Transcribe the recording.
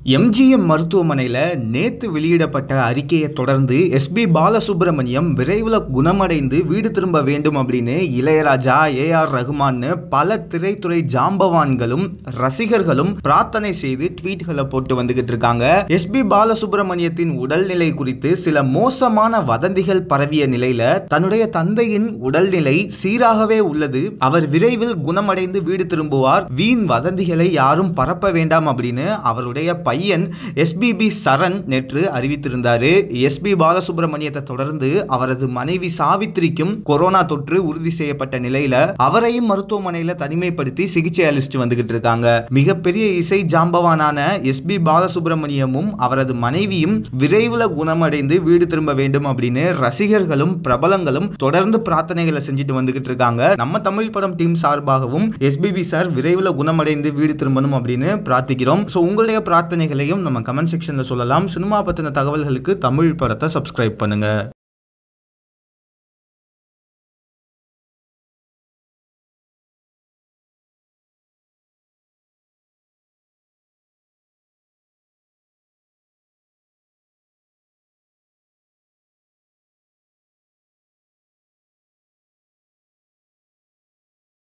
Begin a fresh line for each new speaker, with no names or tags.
MGM மருத்துவமனையில நேத்து வெளியிடப்பட்ட அறிக்கையை தொடர்ந்து எஸ்பி பாலசுப்ரமணியம் விரைவில் குணமடைந்து வீடு திரும்ப வேண்டும் அப்படின்னு இளையராஜா, ஏஆர் ரகுமான் பல திரைத்துறை ஜாம்பவான்களும் ரசிகர்களும் பிரார்த்தனை செய்து ட்வீட்களை போட்டு வந்துகிட்டு இருக்காங்க. எஸ்பி பாலசுப்ரமணியத்தின் உடல்நிலை குறித்து சில மோசமான வதந்திகள் பரவிய நிலையில தன்னுடைய தந்தையின் உடல்நிலை சீராகவே உள்ளது, அவர் விரைவில் குணமடைந்து வீடு திரும்புவார், வீண் வதந்திகளை யாரும் பரப்ப வேண்டாம் அப்படின்னு அவருடைய பையன் எஸ்பிபி சரண் நேற்று அறிவித்திருந்தாரு. எஸ்பி பாலசுப்ரமணியத்தை தொடர்ந்து அவரது மனைவி சாவித்திரிக்கும் கொரோனா தொற்று உறுதி செய்யப்பட்ட நிலையில அவரையும் மருத்துவமனையில தனிமைப்படுத்தி சிகிச்சை அளிச்சுட்டு வந்துகிட்டு இருக்காங்க. மிகப்பெரிய இசை ஜாம்பவானான எஸ்பி பாலசுப்ரமணியமும் அவரது மனைவியும் விரைவில் குணமடைந்து வீடு திரும்ப வேண்டும் அப்படின்னு ரசிகர்களும் பிரபலங்களும் தொடர்ந்து பிரார்த்தனைகளை செஞ்சுட்டு வந்துகிட்டு இருக்காங்க. நம்ம தமிழ் படம் டீம் சார்பாகவும் எஸ்பிபி சார் விரைவில் குணமடைந்து வீடு திரும்பணும் அப்படின்னு பிரார்த்திக்கிறோம். உங்களுடைய பிரார்த்தனைகளையும் நம்ம கமெண்ட் செக்ஷன்ல சொல்லலாம். சினிமா பத்தின தகவல்களுக்கு தமிழ் படத்தை சப்ஸ்கிரைப் பண்ணுங்க.